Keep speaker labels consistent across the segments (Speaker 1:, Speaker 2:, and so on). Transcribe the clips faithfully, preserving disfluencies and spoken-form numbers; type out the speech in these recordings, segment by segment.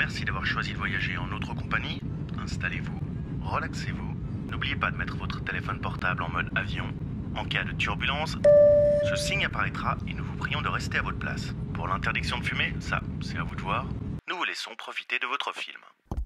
Speaker 1: Merci d'avoir choisi de voyager en notre compagnie. Installez-vous, relaxez-vous. N'oubliez pas de mettre votre téléphone portable en mode avion. En cas de turbulence, ce signe apparaîtra et nous vous prions de rester à votre place. Pour l'interdiction de fumer, ça, c'est à vous de voir. Nous vous laissons profiter de votre film.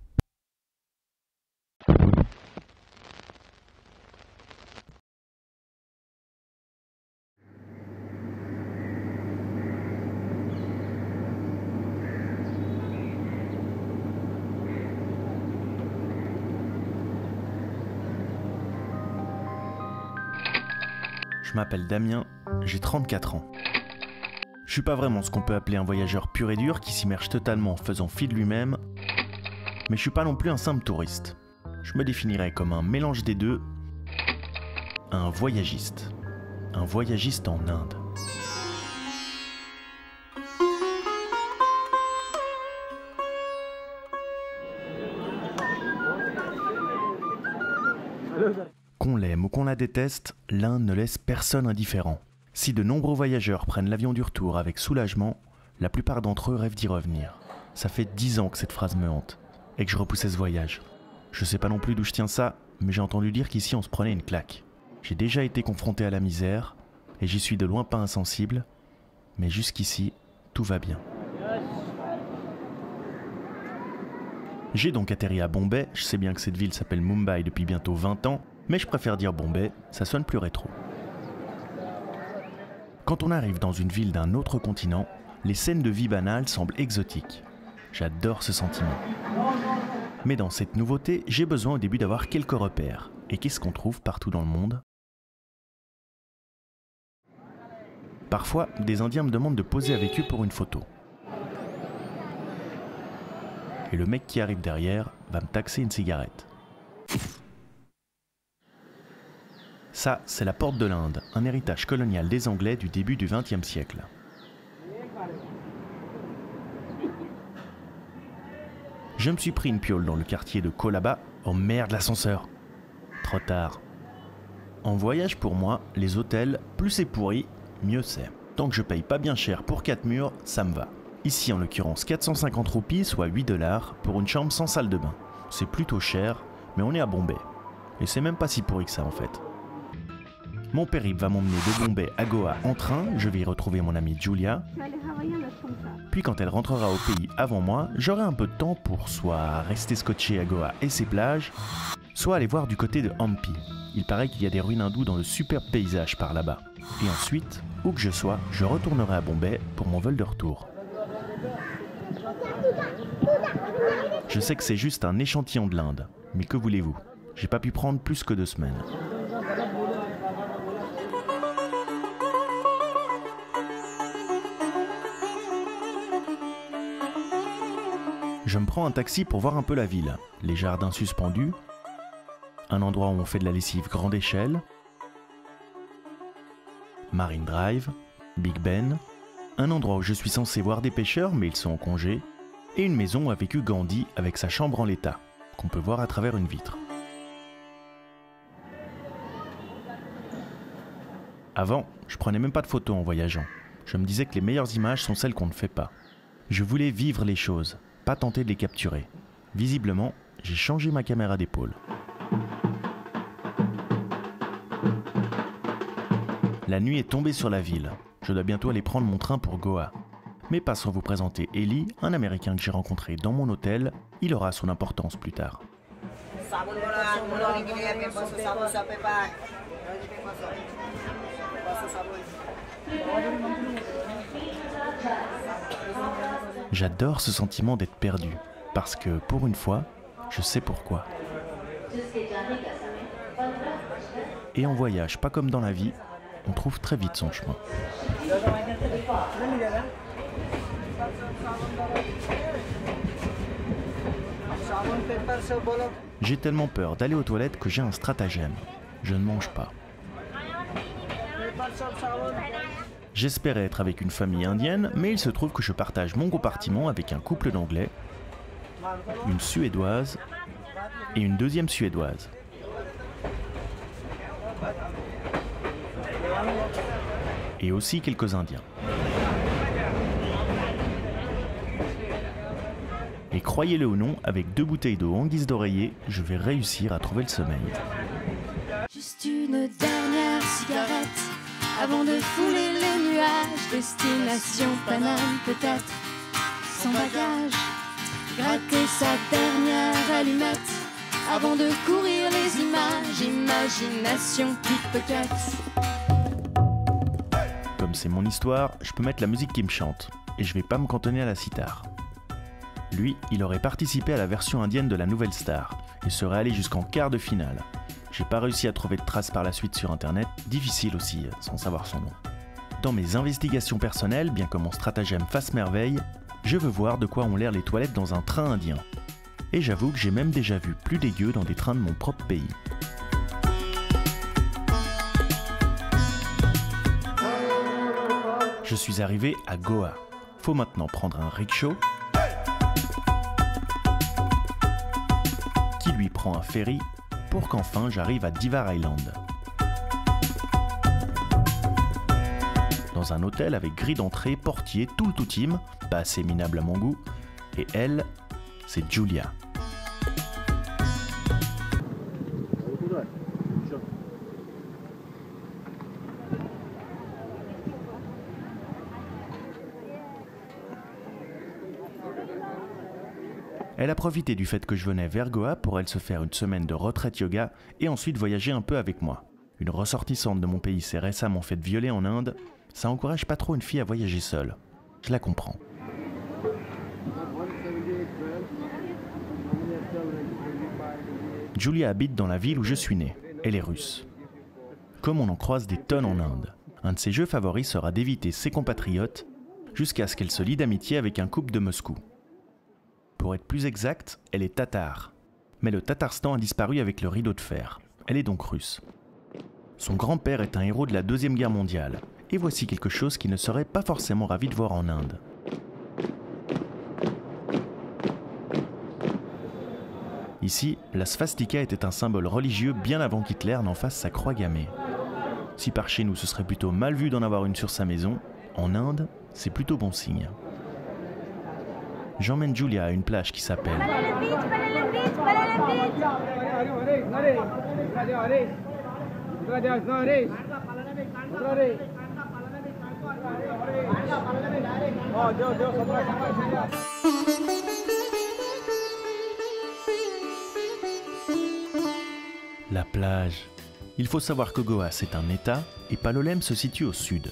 Speaker 2: Je m'appelle Damien, j'ai trente-quatre ans. Je suis pas vraiment ce qu'on peut appeler un voyageur pur et dur qui s'immerge totalement en faisant fi de lui-même, mais je suis pas non plus un simple touriste. Je me définirais comme un mélange des deux, un voyagiste. Un voyagiste en Inde. Qu'on l'aime ou qu'on la déteste, l'Inde ne laisse personne indifférent. Si de nombreux voyageurs prennent l'avion du retour avec soulagement, la plupart d'entre eux rêvent d'y revenir. Ça fait dix ans que cette phrase me hante, et que je repoussais ce voyage. Je sais pas non plus d'où je tiens ça, mais j'ai entendu dire qu'ici on se prenait une claque. J'ai déjà été confronté à la misère, et j'y suis de loin pas insensible, mais jusqu'ici, tout va bien. J'ai donc atterri à Bombay, je sais bien que cette ville s'appelle Mumbai depuis bientôt vingt ans, mais je préfère dire Bombay, ça sonne plus rétro. Quand on arrive dans une ville d'un autre continent, les scènes de vie banales semblent exotiques. J'adore ce sentiment. Mais dans cette nouveauté, j'ai besoin au début d'avoir quelques repères. Et qu'est-ce qu'on trouve partout dans le monde? Parfois, des Indiens me demandent de poser avec eux pour une photo. Et le mec qui arrive derrière va me taxer une cigarette. Ça, c'est la porte de l'Inde, un héritage colonial des Anglais du début du vingtième siècle. Je me suis pris une piole dans le quartier de Colaba. Oh merde, l'ascenseur! Trop tard. En voyage pour moi, les hôtels, plus c'est pourri, mieux c'est. Tant que je paye pas bien cher pour quatre murs, ça me va. Ici en l'occurrence quatre cent cinquante roupies, soit huit dollars, pour une chambre sans salle de bain. C'est plutôt cher, mais on est à Bombay. Et c'est même pas si pourri que ça en fait. Mon périple va m'emmener de Bombay à Goa en train, je vais y retrouver mon amie Julia. Puis quand elle rentrera au pays avant moi, j'aurai un peu de temps pour soit rester scotché à Goa et ses plages, soit aller voir du côté de Hampi. Il paraît qu'il y a des ruines hindoues dans le superbe paysage par là-bas. Et ensuite, où que je sois, je retournerai à Bombay pour mon vol de retour. Je sais que c'est juste un échantillon de l'Inde, mais que voulez-vous? J'ai pas pu prendre plus que deux semaines. Je me prends un taxi pour voir un peu la ville, les jardins suspendus, un endroit où on fait de la lessive grande échelle, Marine Drive, Big Ben, un endroit où je suis censé voir des pêcheurs mais ils sont en congé, et une maison où a vécu Gandhi avec sa chambre en l'état, qu'on peut voir à travers une vitre. Avant, je prenais même pas de photos en voyageant. Je me disais que les meilleures images sont celles qu'on ne fait pas. Je voulais vivre les choses, pas tenter de les capturer. Visiblement, j'ai changé ma caméra d'épaule. La nuit est tombée sur la ville. Je dois bientôt aller prendre mon train pour Goa. Mais pas sans vous présenter Eli, un Américain que j'ai rencontré dans mon hôtel. Il aura son importance plus tard. J'adore ce sentiment d'être perdu, parce que pour une fois, je sais pourquoi. Et en voyage, pas comme dans la vie, on trouve très vite son chemin. J'ai tellement peur d'aller aux toilettes que j'ai un stratagème. Je ne mange pas. J'espérais être avec une famille indienne, mais il se trouve que je partage mon compartiment avec un couple d'anglais, une suédoise et une deuxième suédoise. Et aussi quelques indiens. Et croyez-le ou non, avec deux bouteilles d'eau en guise d'oreiller, je vais réussir à trouver le sommeil.
Speaker 3: Juste une dernière cigarette avant de fouler les nuages. Destination Paname peut-être, sans bagage. Gratter sa dernière allumette avant de courir les images. Imagination pickpocket.
Speaker 2: Comme c'est mon histoire, je peux mettre la musique qui me chante, et je vais pas me cantonner à la sitar. Lui, il aurait participé à la version indienne de la Nouvelle Star, et serait allé jusqu'en quart de finale. J'ai pas réussi à trouver de traces par la suite sur internet, difficile aussi, sans savoir son nom. Dans mes investigations personnelles, bien que mon stratagème fasse merveille, je veux voir de quoi ont l'air les toilettes dans un train indien. Et j'avoue que j'ai même déjà vu plus dégueu dans des trains de mon propre pays. Je suis arrivé à Goa. Faut maintenant prendre un rickshaw qui lui prend un ferry pour qu'enfin j'arrive à Divar Island. Dans un hôtel avec grille d'entrée, portier, tout le tout team, pas assez minable à mon goût, et elle, c'est Julia. Elle a profité du fait que je venais vers Goa pour elle se faire une semaine de retraite yoga et ensuite voyager un peu avec moi. Une ressortissante de mon pays s'est récemment faite violer en Inde, ça encourage pas trop une fille à voyager seule. Je la comprends. Julia habite dans la ville où je suis né. Elle est russe. Comme on en croise des tonnes en Inde, un de ses jeux favoris sera d'éviter ses compatriotes jusqu'à ce qu'elle se lie d'amitié avec un couple de Moscou. Pour être plus exact, elle est tatare. Mais le Tatarstan a disparu avec le rideau de fer. Elle est donc russe. Son grand-père est un héros de la Deuxième Guerre mondiale. Et voici quelque chose qui ne serait pas forcément ravi de voir en Inde. Ici, la svastika était un symbole religieux bien avant qu'Hitler n'en fasse sa croix gammée. Si par chez nous ce serait plutôt mal vu d'en avoir une sur sa maison, en Inde, c'est plutôt bon signe. J'emmène Julia à une plage qui s'appelle la plage. Il faut savoir que Goa c'est un état et Palolem se situe au sud.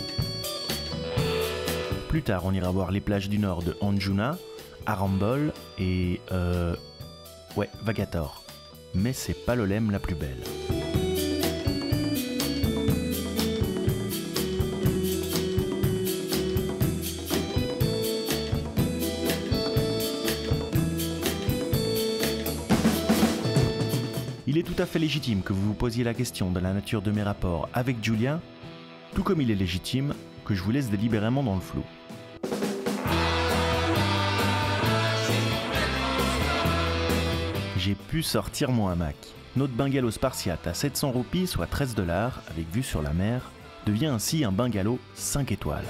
Speaker 2: Plus tard, on ira voir les plages du nord de Anjuna, Arambol et... euh... ouais, Vagator. Mais c'est Palolem la plus belle. Il est tout à fait légitime que vous vous posiez la question de la nature de mes rapports avec Julia, tout comme il est légitime que je vous laisse délibérément dans le flou. J'ai pu sortir mon hamac. Notre bungalow spartiate à sept cents roupies, soit treize dollars, avec vue sur la mer, devient ainsi un bungalow cinq étoiles.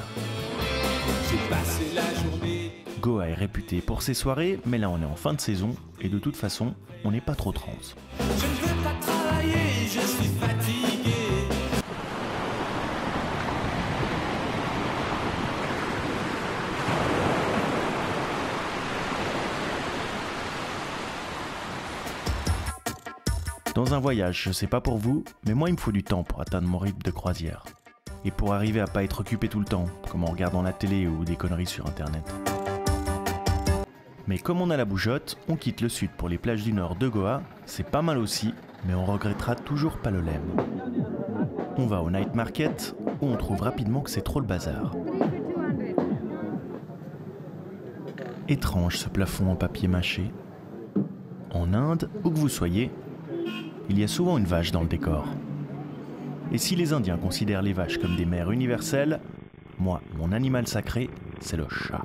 Speaker 2: Goa est réputé pour ses soirées, mais là on est en fin de saison, et de toute façon, on n'est pas trop trans. Je ne veux pas travailler, je suis fatigué. Dans un voyage, je sais pas pour vous, mais moi il me faut du temps pour atteindre mon rythme de croisière. Et pour arriver à pas être occupé tout le temps, comme en regardant la télé ou des conneries sur internet. Mais comme on a la bougeotte, on quitte le sud pour les plages du nord de Goa, c'est pas mal aussi, mais on regrettera toujours Palolem. On va au night market, où on trouve rapidement que c'est trop le bazar. Étrange ce plafond en papier mâché. En Inde, où que vous soyez, il y a souvent une vache dans le décor. Et si les Indiens considèrent les vaches comme des mères universelles, moi, mon animal sacré, c'est le chat.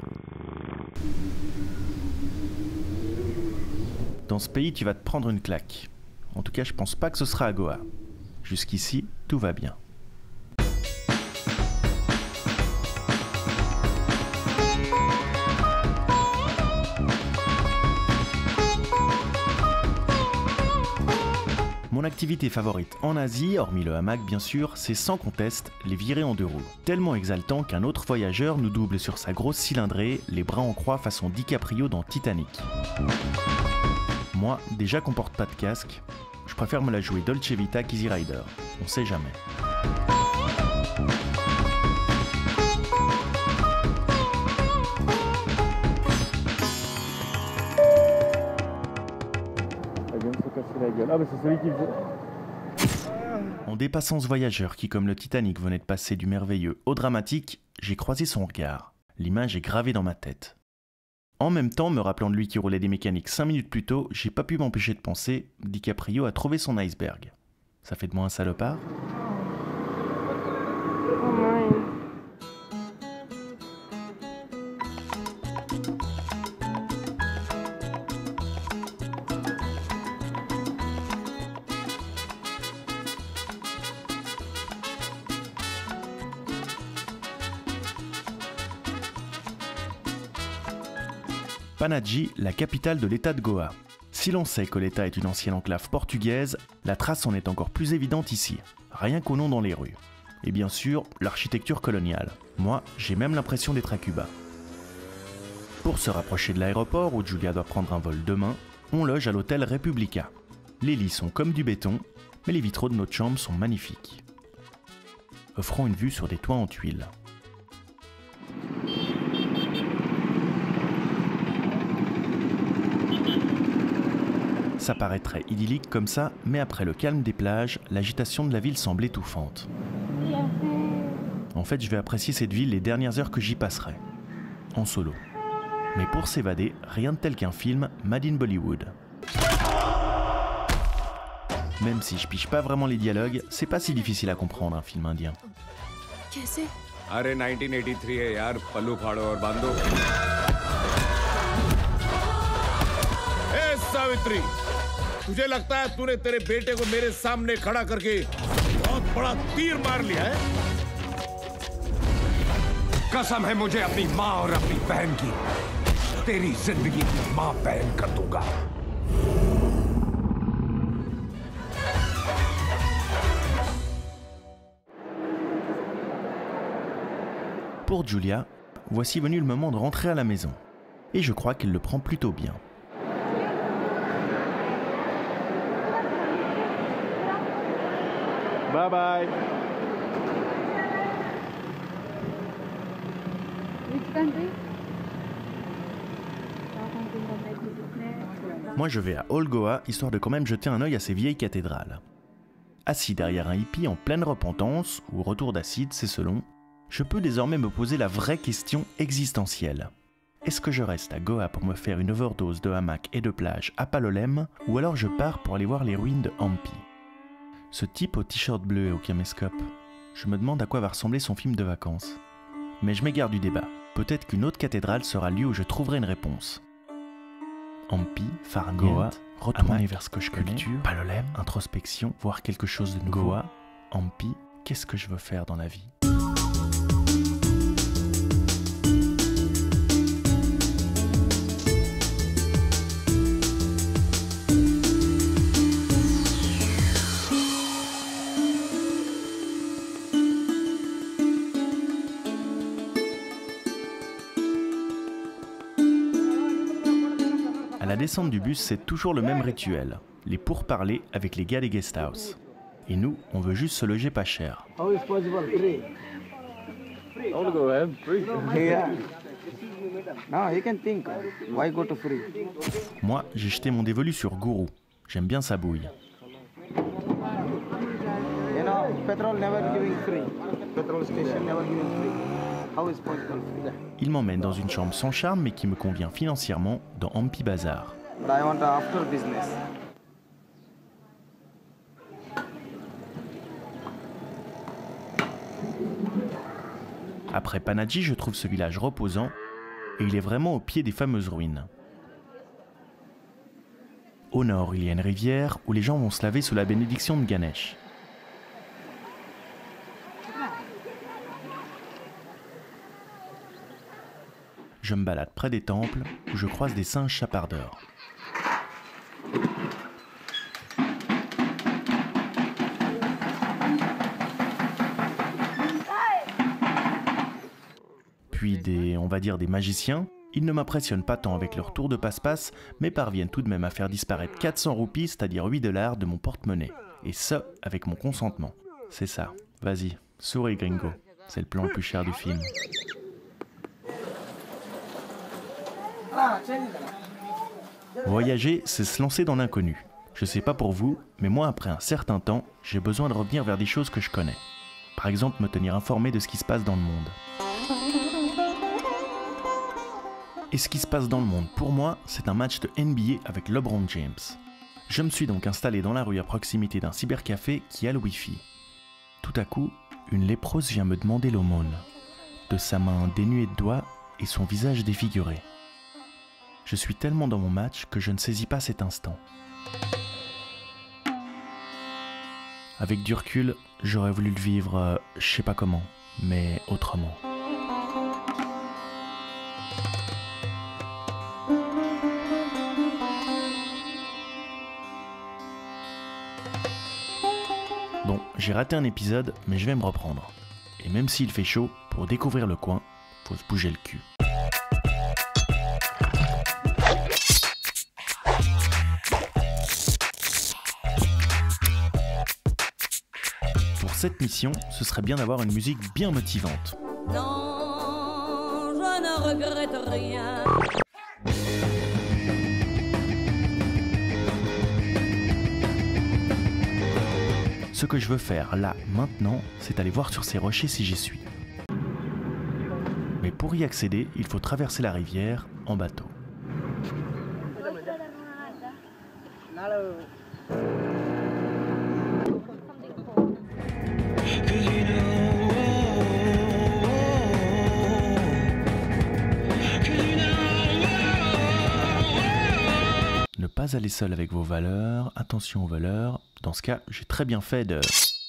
Speaker 2: Dans ce pays, tu vas te prendre une claque. En tout cas, je pense pas que ce sera à Goa. Jusqu'ici, tout va bien. Mon activité favorite en Asie, hormis le hamac bien sûr, c'est sans conteste les virées en deux roues. Tellement exaltant qu'un autre voyageur nous double sur sa grosse cylindrée, les bras en croix façon DiCaprio dans Titanic. Moi, déjà qu'on porte pas de casque, je préfère me la jouer Dolce Vita qu'Easy Rider. On sait jamais.
Speaker 4: Ah bah c'est celui qu'il faut.
Speaker 2: En dépassant ce voyageur qui, comme le Titanic, venait de passer du merveilleux au dramatique, j'ai croisé son regard. L'image est gravée dans ma tête. En même temps, me rappelant de lui qui roulait des mécaniques cinq minutes plus tôt, j'ai pas pu m'empêcher de penser, DiCaprio a trouvé son iceberg. Ça fait de moi un salopard ? Panaji, la capitale de l'État de Goa. Si l'on sait que l'État est une ancienne enclave portugaise, la trace en est encore plus évidente ici, rien qu'au nom dans les rues. Et bien sûr, l'architecture coloniale. Moi, j'ai même l'impression d'être à Cuba. Pour se rapprocher de l'aéroport où Julia doit prendre un vol demain, on loge à l'hôtel Republica. Les lits sont comme du béton, mais les vitraux de notre chambre sont magnifiques, offrant une vue sur des toits en tuiles. Ça paraîtrait idyllique comme ça, mais après le calme des plages, l'agitation de la ville semble étouffante. En fait, je vais apprécier cette ville les dernières heures que j'y passerai, en solo. Mais pour s'évader, rien de tel qu'un film Made in Bollywood. Même si je piche pas vraiment les dialogues, c'est pas si difficile à comprendre un film indien.
Speaker 3: Qu'est-ce que c'est?
Speaker 5: अरे nineteen eighty-three है यार, पल्लू फाड़ो और बांधो। ए सावित्री, तुझे लगता है तूने तेरे बेटे को मेरे सामने खड़ा करके बहुत बड़ा तीर मार लिया है? कसम है मुझे अपनी माँ और अपनी बहन की, तेरी जिंदगी की माँ बहन कर दूंगा।
Speaker 2: Pour Julia, voici venu le moment de rentrer à la maison. Et je crois qu'elle le prend plutôt bien.
Speaker 4: Bye bye.
Speaker 3: Which country?
Speaker 2: Moi je vais à Old Goa, histoire de quand même jeter un œil à ces vieilles cathédrales. Assis derrière un hippie en pleine repentance, ou retour d'acide, c'est selon, je peux désormais me poser la vraie question existentielle. Est-ce que je reste à Goa pour me faire une overdose de hamac et de plage à Palolem, ou alors je pars pour aller voir les ruines de Hampi? Ce type au t-shirt bleu et au caméscope, je me demande à quoi va ressembler son film de vacances. Mais je m'égare du débat. Peut-être qu'une autre cathédrale sera le lieu où je trouverai une réponse. Hampi, Farniente, Goa, retourner vers ce que je connais, Palolem, introspection, voir quelque chose de nouveau. Goa, Hampi, qu'est-ce que je veux faire dans la vie? À la descente du bus, c'est toujours le même rituel, les pourparlers avec les gars des guest house. Et nous, on veut juste se loger pas cher.
Speaker 4: How is possible? Free. All go, man. Free. Yeah. No, you can think. Why go to free?
Speaker 2: Moi, j'ai jeté mon dévolu sur Guru. J'aime bien sa bouille.
Speaker 4: You know, petrol never giving free. Petrol station never giving free. How is possible free?
Speaker 2: Il m'emmène dans une chambre sans charme mais qui me convient financièrement dans Hampi Bazaar.
Speaker 4: But I want after business.
Speaker 2: Après Panaji, je trouve ce village reposant et il est vraiment au pied des fameuses ruines. Au nord, il y a une rivière où les gens vont se laver sous la bénédiction de Ganesh. Je me balade près des temples où je croise des singes chapardeurs. suis des, on va dire, des magiciens, ils ne m'impressionnent pas tant avec leur tour de passe-passe, mais parviennent tout de même à faire disparaître quatre cents roupies, c'est-à-dire huit dollars, de mon porte-monnaie. Et ça, avec mon consentement. C'est ça. Vas-y, souris gringo. C'est le plan le plus cher du film. Voyager, c'est se lancer dans l'inconnu. Je sais pas pour vous, mais moi après un certain temps, j'ai besoin de revenir vers des choses que je connais. Par exemple, me tenir informé de ce qui se passe dans le monde. Et ce qui se passe dans le monde, pour moi, c'est un match de N B A avec LeBron James. Je me suis donc installé dans la rue à proximité d'un cybercafé qui a le Wi-Fi. Tout à coup, une léprose vient me demander l'aumône, de sa main dénuée de doigts et son visage défiguré. Je suis tellement dans mon match que je ne saisis pas cet instant. Avec du recul, j'aurais voulu le vivre, euh, je sais pas comment, mais autrement. Bon, j'ai raté un épisode, mais je vais me reprendre. Et même s'il fait chaud, pour découvrir le coin, faut se bouger le cul. Pour cette mission, ce serait bien d'avoir une musique bien motivante.
Speaker 6: Non, je ne regrette rien.
Speaker 2: Ce que je veux faire là, maintenant, c'est aller voir sur ces rochers si j'y suis. Mais pour y accéder, il faut traverser la rivière en bateau. Ne pas aller seul avec vos valeurs, attention aux voleurs. Dans ce cas, j'ai très bien fait de...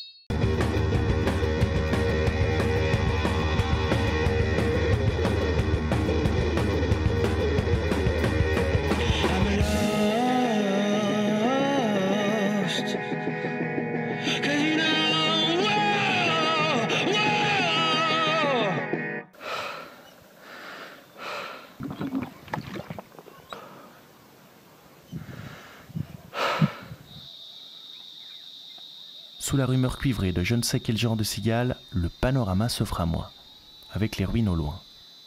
Speaker 2: Sous la rumeur cuivrée de je ne sais quel genre de cigale, le panorama s'offre à moi, avec les ruines au loin.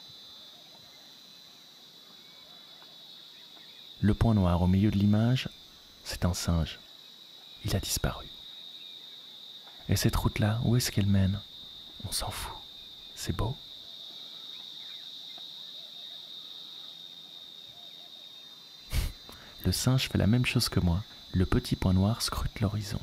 Speaker 2: Le point noir au milieu de l'image, c'est un singe. Il a disparu. Et cette route-là, où est-ce qu'elle mène? On s'en fout. C'est beau. Le singe fait la même chose que moi. Le petit point noir scrute l'horizon.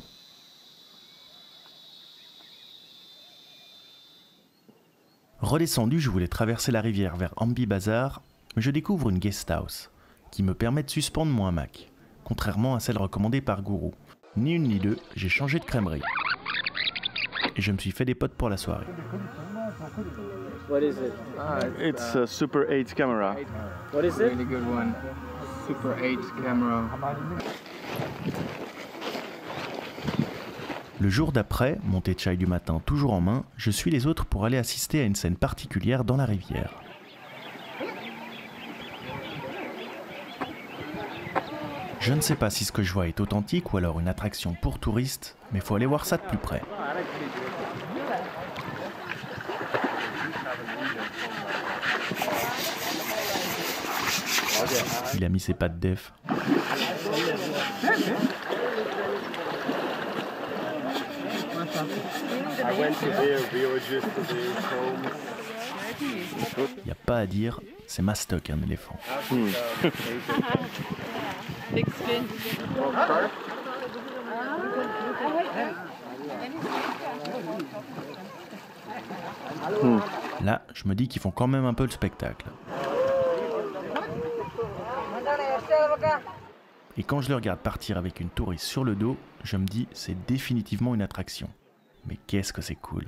Speaker 2: Redescendu, je voulais traverser la rivière vers Ambi Bazar, mais je découvre une guest house qui me permet de suspendre mon hamac, contrairement à celle recommandée par Gourou. Ni une ni deux, j'ai changé de crèmerie. Et je me suis fait des potes pour la soirée.
Speaker 7: What is it?
Speaker 8: Ah, it's a Super eight camera.
Speaker 7: What is it?
Speaker 8: Really good one. Super eight camera.
Speaker 2: Le jour d'après, mon thé de chai du matin toujours en main, je suis les autres pour aller assister à une scène particulière dans la rivière. Je ne sais pas si ce que je vois est authentique ou alors une attraction pour touristes, mais faut aller voir ça de plus près. Il a mis ses pattes def. Il n'y a pas à dire, c'est mastoc un éléphant.
Speaker 8: Hmm.
Speaker 2: Hmm. Là, je me dis qu'ils font quand même un peu le spectacle. Et quand je le regarde partir avec une touriste sur le dos, je me dis c'est définitivement une attraction. Mais qu'est-ce que c'est cool.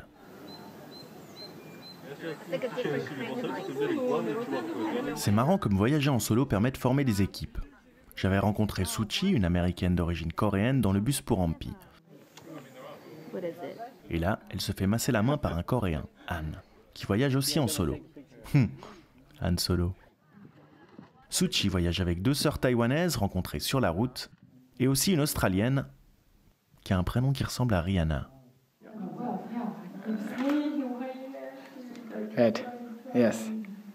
Speaker 2: C'est marrant comme voyager en solo permet de former des équipes. J'avais rencontré Suchi, une américaine d'origine coréenne, dans le bus pour Ampi. Et là, elle se fait masser la main par un coréen, Han, qui voyage aussi en solo. Hum, Han Solo. Suchi voyage avec deux sœurs taïwanaises rencontrées sur la route et aussi une Australienne qui a un prénom qui ressemble à Rihanna.
Speaker 8: Ed. Yes.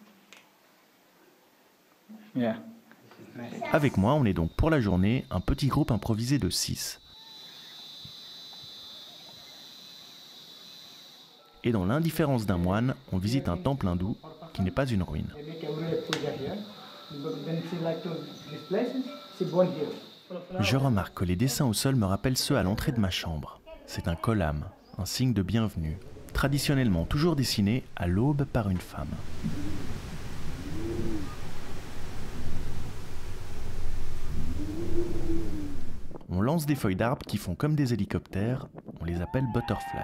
Speaker 8: Yeah.
Speaker 2: Avec moi, on est donc pour la journée un petit groupe improvisé de six. Et dans l'indifférence d'un moine, on visite un temple hindou qui n'est pas une ruine. Je remarque que les dessins au sol me rappellent ceux à l'entrée de ma chambre. C'est un kolam, un signe de bienvenue, traditionnellement toujours dessiné à l'aube par une femme. On lance des feuilles d'arbres qui font comme des hélicoptères, on les appelle butterfly.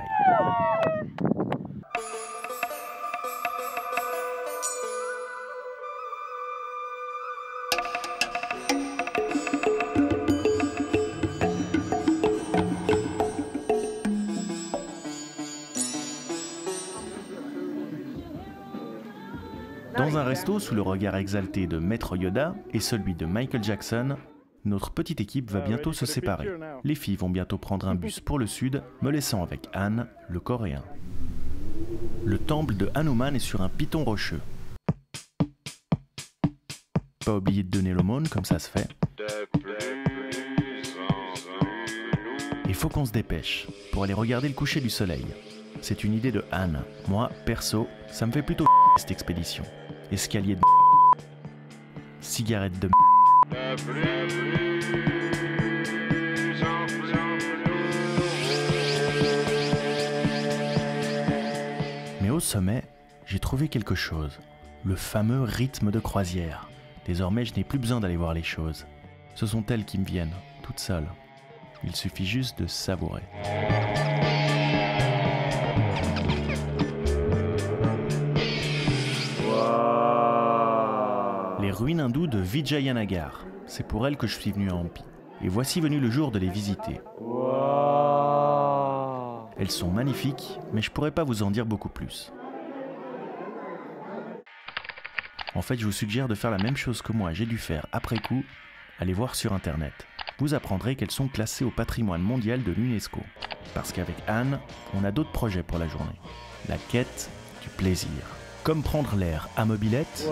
Speaker 2: Dans un resto sous le regard exalté de Maître Yoda et celui de Michael Jackson, notre petite équipe va bientôt se séparer. Les filles vont bientôt prendre un bus pour le sud, me laissant avec Han, le coréen. Le temple de Hanuman est sur un piton rocheux. Pas oublier de donner l'aumône comme ça se fait. Il faut qu'on se dépêche pour aller regarder le coucher du soleil. C'est une idée de Han. Moi, perso, ça me fait plutôt cette expédition. Escalier de cigarette de Mais au sommet, j'ai trouvé quelque chose. Le fameux rythme de croisière. Désormais, je n'ai plus besoin d'aller voir les choses. Ce sont elles qui me viennent, toutes seules. Il suffit juste de savourer. Les ruines hindoues de Vijayanagar. C'est pour elles que je suis venu à Hampi. Et voici venu le jour de les visiter. Elles sont magnifiques, mais je pourrais pas vous en dire beaucoup plus. En fait, je vous suggère de faire la même chose que moi j'ai dû faire après coup, allez voir sur internet. Vous apprendrez qu'elles sont classées au patrimoine mondial de l'UNESCO. Parce qu'avec Anne, on a d'autres projets pour la journée. La quête du plaisir. Comme prendre l'air à mobilette,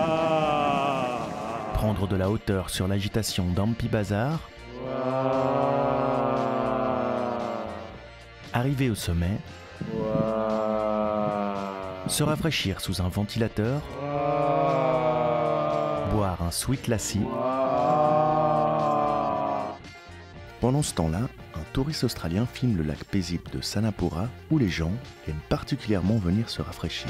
Speaker 2: prendre de la hauteur sur l'agitation d'Hampi Bazar, arriver au sommet, se rafraîchir sous un ventilateur, boire un sweet lassi. Pendant ce temps-là, un touriste australien filme le lac paisible de Sanapura où les gens aiment particulièrement venir se rafraîchir.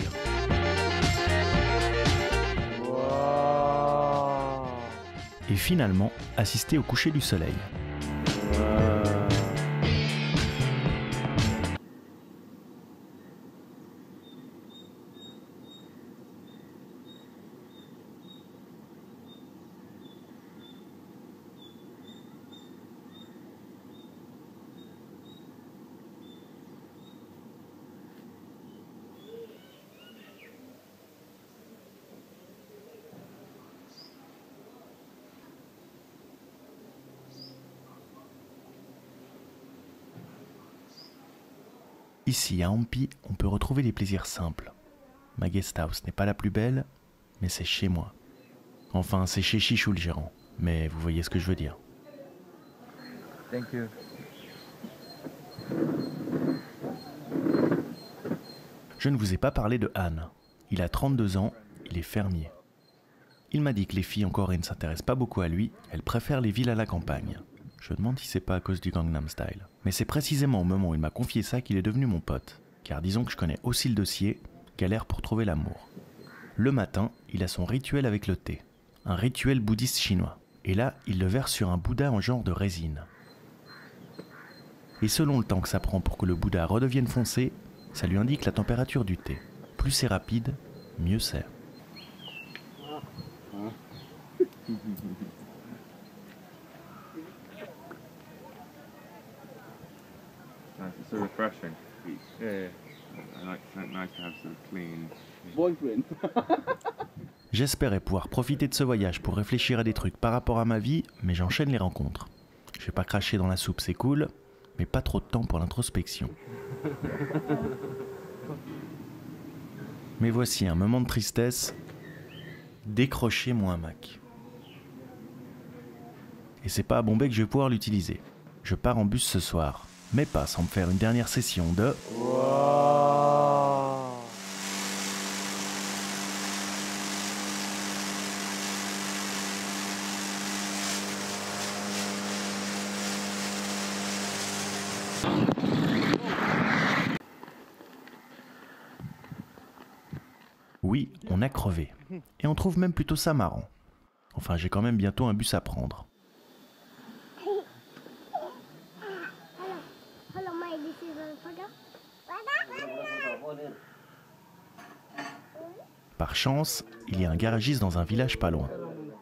Speaker 2: Et finalement, assister au coucher du soleil. Ici, à Hampi, on peut retrouver des plaisirs simples. Ma guest house n'est pas la plus belle, mais c'est chez moi. Enfin, c'est chez Chichou le gérant, mais vous voyez ce que je veux dire.
Speaker 4: Thank you.
Speaker 2: Je ne vous ai pas parlé de Han. Il a trente-deux ans, il est fermier. Il m'a dit que les filles en Corée ne s'intéressent pas beaucoup à lui, elles préfèrent les villes à la campagne. Je me demande si c'est pas à cause du Gangnam Style. Mais c'est précisément au moment où il m'a confié ça qu'il est devenu mon pote. Car disons que je connais aussi le dossier, galère pour trouver l'amour. Le matin, il a son rituel avec le thé. Un rituel bouddhiste chinois. Et là, il le verse sur un Bouddha en genre de résine. Et selon le temps que ça prend pour que le Bouddha redevienne foncé, ça lui indique la température du thé. Plus c'est rapide, mieux c'est.
Speaker 8: Nice, it's so refreshing. Yeah, yeah.
Speaker 2: J'espérais pouvoir profiter de ce voyage pour réfléchir à des trucs par rapport à ma vie, mais j'enchaîne les rencontres. Je vais pas cracher dans la soupe, c'est cool, mais pas trop de temps pour l'introspection. Mais voici un moment de tristesse. Décrocher mon hamac. Et c'est pas à Bombay que je vais pouvoir l'utiliser. Je pars en bus ce soir, mais pas sans me faire une dernière session de... Oui, on a crevé. Et on trouve même plutôt ça marrant. Enfin, j'ai quand même bientôt un bus à prendre. Par chance, il y a un garagiste dans un village pas loin.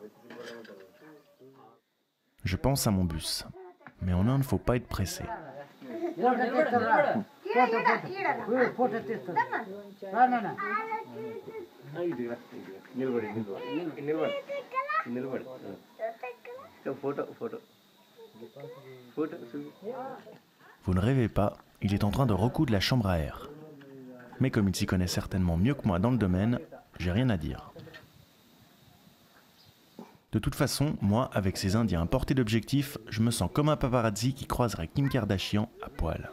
Speaker 2: Je pense à mon bus. Mais en Inde, faut pas être pressé. Vous ne rêvez pas, il est en train de recoudre la chambre à air. Mais comme il s'y connaît certainement mieux que moi dans le domaine, j'ai rien à dire. De toute façon, moi, avec ces Indiens importés d'objectifs, je me sens comme un paparazzi qui croiserait Kim Kardashian à poil.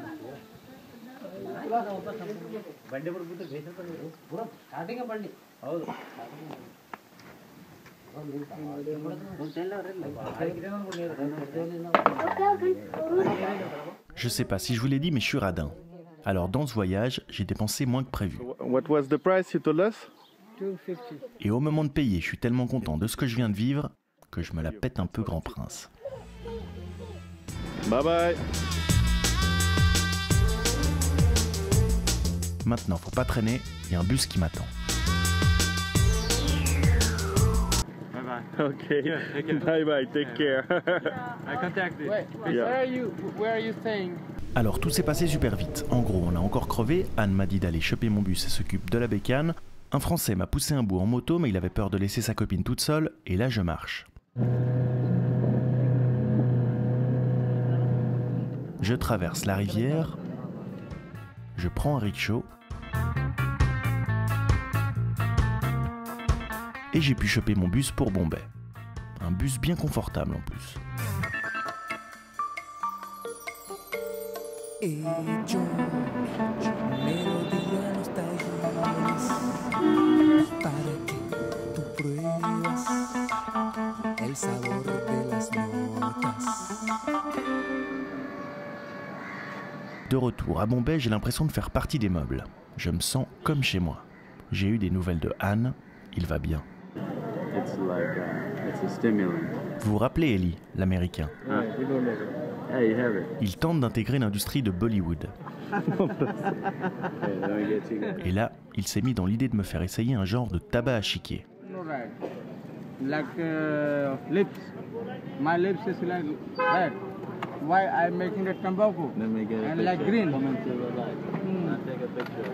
Speaker 2: Je sais pas si je vous l'ai dit, mais je suis radin. Alors dans ce voyage, j'ai dépensé moins que prévu.
Speaker 9: What was the price you told us?
Speaker 2: Et au moment de payer, je suis tellement content de ce que je viens de vivre que je me la pète un peu, grand prince.
Speaker 9: Bye bye.
Speaker 2: Maintenant, faut pas traîner, il y a un bus qui m'attend.
Speaker 9: Okay. Bye bye. Take care.
Speaker 8: I contact you. Wait,
Speaker 9: Yeah.
Speaker 8: where are you? Where are you staying?
Speaker 2: Alors tout s'est passé super vite. En gros, on a encore crevé, Anne m'a dit d'aller choper mon bus et s'occupe de la bécane. Un Français m'a poussé un bout en moto, mais il avait peur de laisser sa copine toute seule, et là je marche. Je traverse la rivière, je prends un rickshaw, et j'ai pu choper mon bus pour Bombay. Un bus bien confortable en plus.
Speaker 10: Hecho melodía en los talleres para que tú pruebas el sabor de las notas.
Speaker 2: De retour à Bombay, j'ai l'impression de faire partie des meubles. Je me sens comme chez moi. J'ai eu des nouvelles de Anne, il va bien.
Speaker 7: It's like uh, it's a stimulant.
Speaker 2: Vous vous rappelez Ellie, l'américain?
Speaker 7: Ah. Hey, you have it.
Speaker 2: Il tente d'intégrer l'industrie de Bollywood. Et là, il s'est mis dans l'idée de me faire essayer un genre de tabac à chiquer.
Speaker 8: Like uh, lips. My lips is like that. Why I'm making the tobacco?
Speaker 7: Let me get a
Speaker 8: And
Speaker 7: picture.
Speaker 8: like green.
Speaker 7: Come into the light.
Speaker 8: Mm.
Speaker 7: I'll take a picture.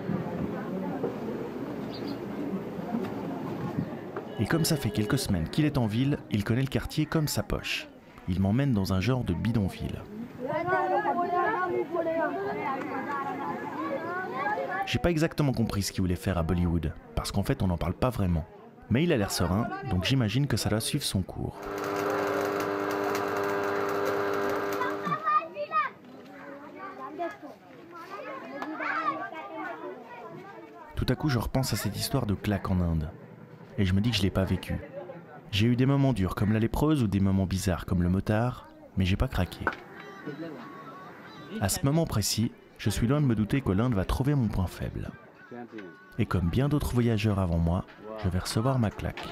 Speaker 2: Et comme ça fait quelques semaines qu'il est en ville, il connaît le quartier comme sa poche. Il m'emmène dans un genre de bidonville. J'ai pas exactement compris ce qu'il voulait faire à Bollywood, parce qu'en fait on n'en parle pas vraiment. Mais il a l'air serein, donc j'imagine que ça doit suivre son cours. Tout à coup je repense à cette histoire de claque en Inde. Et je me dis que je l'ai pas vécu. J'ai eu des moments durs comme la lépreuse ou des moments bizarres comme le motard, mais j'ai pas craqué. À ce moment précis, je suis loin de me douter que l'Inde va trouver mon point faible. Et comme bien d'autres voyageurs avant moi, je vais recevoir ma claque.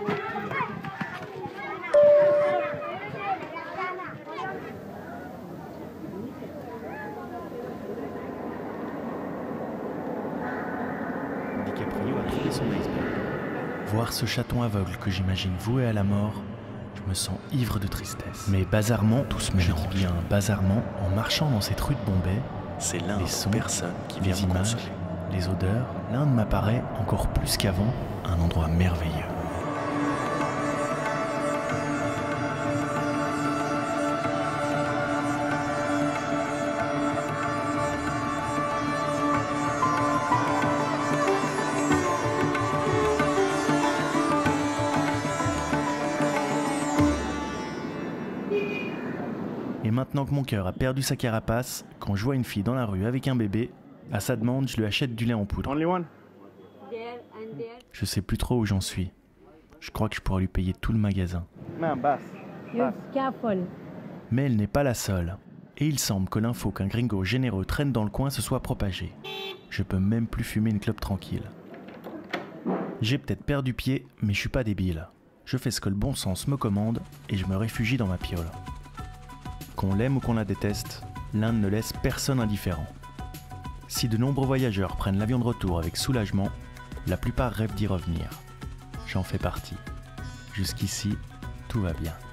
Speaker 2: DiCaprio a trouvé son iceberg. Voir ce chaton aveugle que j'imagine voué à la mort, je me sens ivre de tristesse. Mais bazarment, tout se mélange. Je dis bien bazarment, en marchant dans cette rue de Bombay,
Speaker 1: C'est l'Inde,
Speaker 2: les sons,
Speaker 1: personne qui vient
Speaker 2: les
Speaker 1: vous
Speaker 2: images,
Speaker 1: consoler.
Speaker 2: les odeurs, l'Inde m'apparaît encore plus qu'avant un endroit merveilleux. Et maintenant que mon cœur a perdu sa carapace, quand je vois une fille dans la rue avec un bébé, à sa demande, je lui achète du lait en poudre.
Speaker 9: Only one?
Speaker 2: Je sais plus trop où j'en suis. Je crois que je pourrais lui payer tout le magasin.
Speaker 9: Man, bass.
Speaker 3: You're careful.
Speaker 2: Mais elle n'est pas la seule. Et il semble que l'info qu'un gringo généreux traîne dans le coin se soit propagée. Je peux même plus fumer une clope tranquille. J'ai peut-être perdu pied, mais je suis pas débile. Je fais ce que le bon sens me commande et je me réfugie dans ma piole. Qu'on l'aime ou qu'on la déteste, l'Inde ne laisse personne indifférent. Si de nombreux voyageurs prennent l'avion de retour avec soulagement, la plupart rêvent d'y revenir. J'en fais partie. Jusqu'ici, tout va bien.